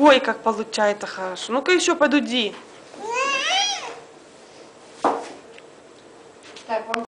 Ой, как получается хорошо. Ну-ка еще подуди. Так,